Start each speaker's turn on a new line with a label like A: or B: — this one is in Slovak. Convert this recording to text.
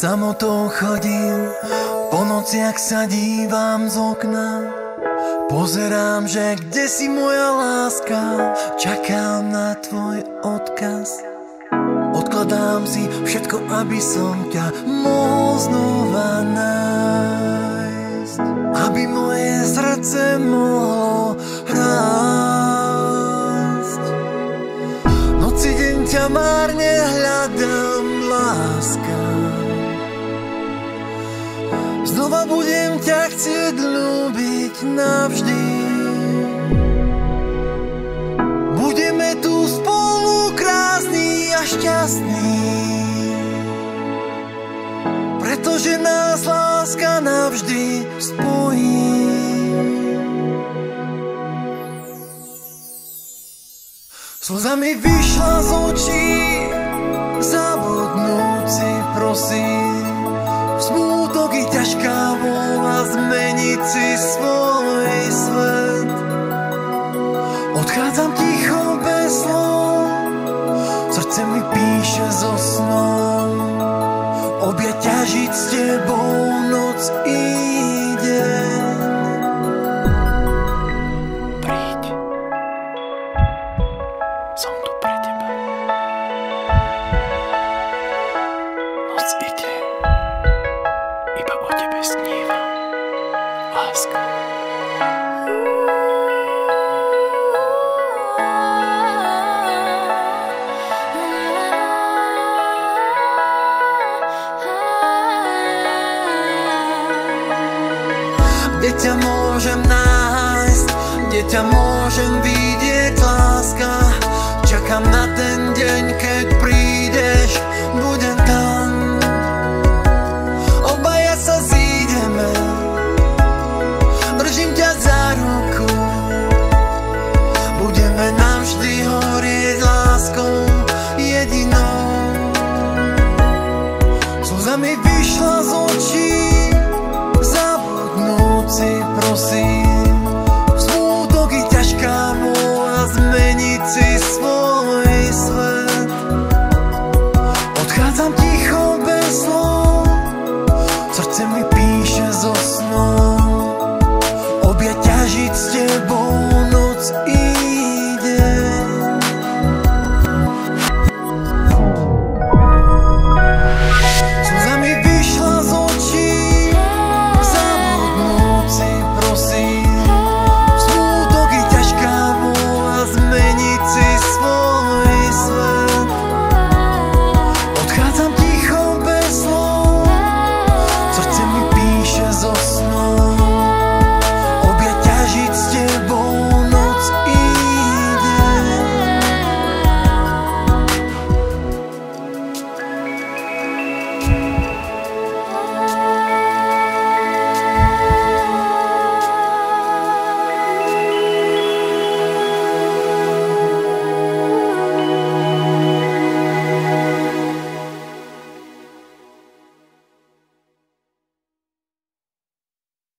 A: samotou chodím, po nociach sa dívam z okna. Pozerám, že kde si moja láska, čakám na tvoj odkaz. Odkladám si všetko, aby som ťa mohol znova nájsť, aby moje srdce mohlo rásť. Noci deň ťa márne hľadám, láska. Znova budem ťa chcieť ľúbiť navždy. Budeme tu spolu krásni a šťastní, pretože nás láska navždy spojí. Slza mi vyšla z očí, zabudnúť si prosím. Smútok i ťažká vôľa zmeniť si svoj svet. Odchádzam ticho bez slov, srdce mi píše so snom. Objať ťažiť s tebou noc i deň.
B: Príď, som tu pre teba. Noc i deň, iba o tebe snívam, láska.
A: Kde ťa môžem nájsť, kde ťa môžem vidieť, láska. Čakám na ten deň, keď